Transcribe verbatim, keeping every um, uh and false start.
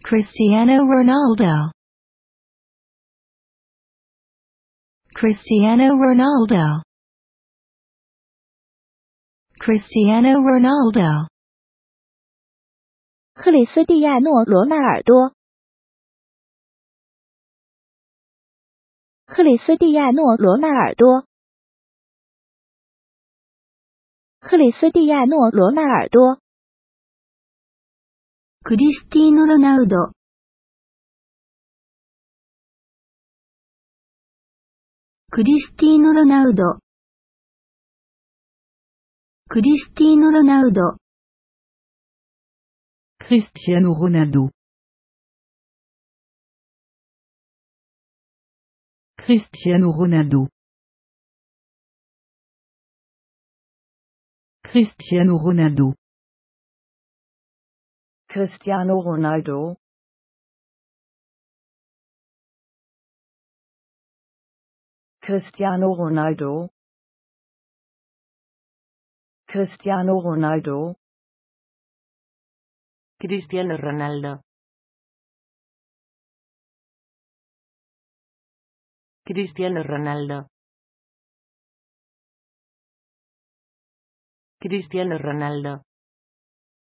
Cristiano Ronaldo. Cristiano Ronaldo. Cristiano Ronaldo. 克里斯蒂亚诺·罗纳尔多。克里斯蒂亚诺·罗纳尔多。克里斯蒂亚诺·罗纳尔多。 Cristiano Ronaldo. Cristiano Ronaldo. Cristiano Ronaldo. Cristiano Ronaldo. Cristiano Ronaldo. Cristiano Ronaldo. Cristiano Ronaldo. Cristiano Ronaldo. Cristiano Ronaldo. Cristiano Ronaldo. Cristiano Ronaldo. Cristiano Ronaldo.